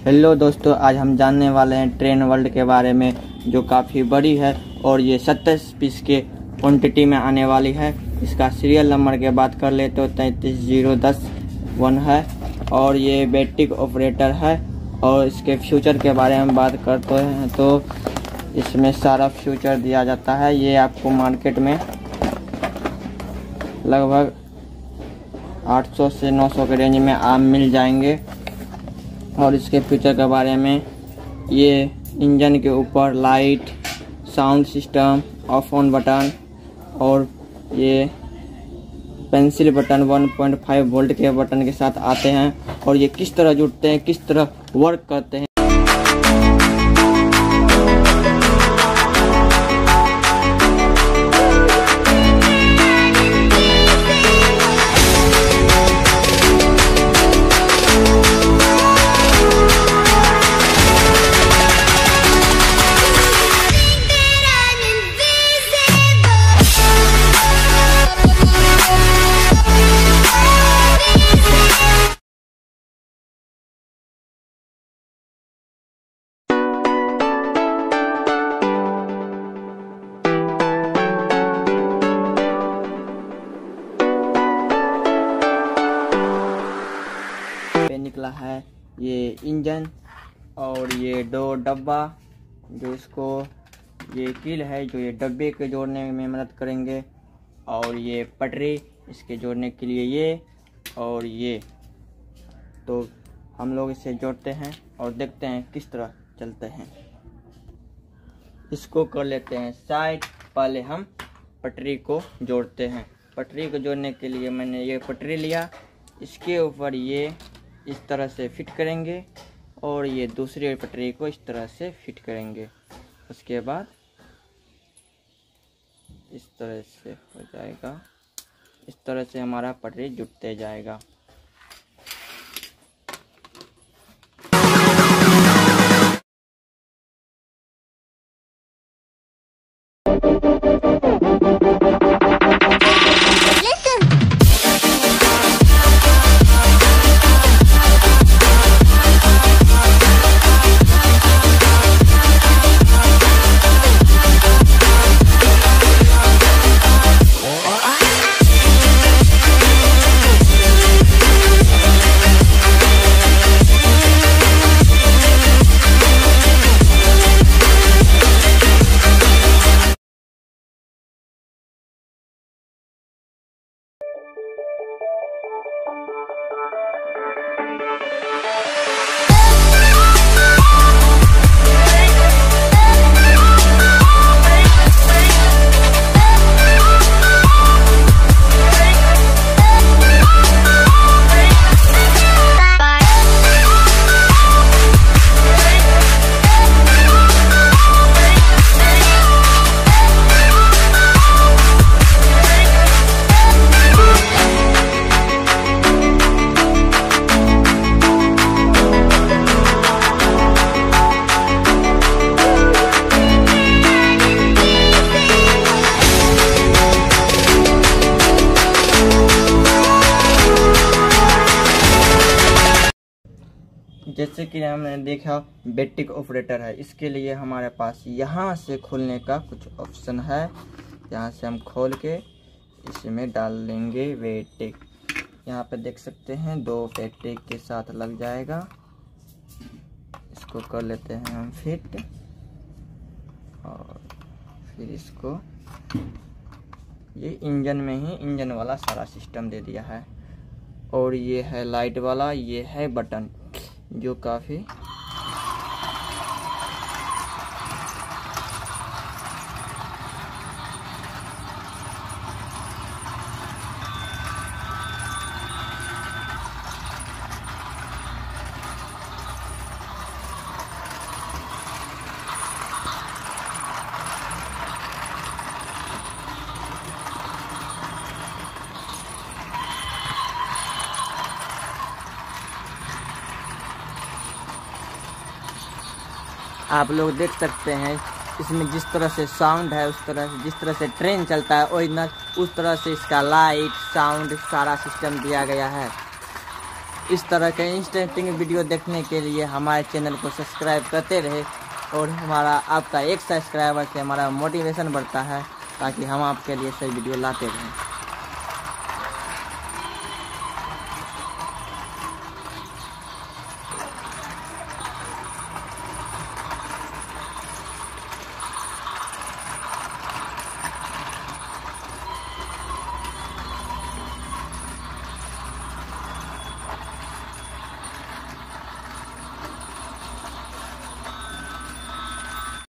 Hello दोस्तों, आज हम जानने वाले हैं ट्रेन वर्ल्ड के बारे में, जो काफ़ी बड़ी है और ये 27 पीस के क्वांटिटी में आने वाली है। इसका सीरियल नंबर की बात कर ले तो 33010 है और ये बैटरी ऑपरेटर है। और इसके फ्यूचर के बारे में बात करते हैं तो इसमें सारा फ्यूचर दिया जाता है। ये आपको मार्केट में लगभग 800 से 900 के रेंज में आम मिल जाएंगे। और इसके फीचर के बारे में, ये इंजन के ऊपर light, sound system, off on button और ये पेंसिल बटन 1.5 वोल्ट के बटन के साथ आते हैं। और ये किस तरह जुड़ते हैं, किस तरह वर्क करते हैं, निकला है ये इंजन और ये दो डब्बा, जो इसको ये कील है जो ये डब्बे के जोड़ने में मदद करेंगे। और ये पटरी इसके जोड़ने के लिए ये और ये। तो हम लोग इसे जोड़ते हैं और देखते हैं किस तरह चलते हैं। इसको कर लेते हैं साइड। पहले हम पटरी को जोड़ते हैं। पटरी को जोड़ने के लिए मैंने ये पटरी लिया, इसके ऊपर ये इस तरह से फिट करेंगे और ये दूसरी पटरी को इस तरह से फिट करेंगे। उसके बाद इस तरह से हो जाएगा। इस तरह से हमारा पटरी जुड़ते जाएगा। जैसे कि हमने देखा बैटरी ऑपरेटर है, इसके लिए हमारे पास यहाँ से खोलने का कुछ ऑप्शन है। यहाँ से हम खोल के इसमें डाल लेंगे बैटरी। यहाँ पे देख सकते हैं 2 बैटरी के साथ लग जाएगा। इसको कर लेते हैं हम फिट और फिर इसको ये इंजन में ही इंजन वाला सारा सिस्टम दे दिया है। और ये है लाइट वाला, ये है बटन जो काफ़ी आप लोग देख सकते हैं इसमें जिस तरह से साउंड है, उस तरह से जिस तरह से ट्रेन चलता है ओरिजिनल, उस तरह से इसका लाइट, साउंड, सारा सिस्टम दिया गया है। इस तरह के इंटरेस्टिंग वीडियो देखने के लिए हमारे चैनल को सब्सक्राइब करते रहे और आपका एक सब्सक्राइबर से हमारा मोटिवेशन बढ़ता है ताकि हम आपके लिए सही वीडियो लाते रहें।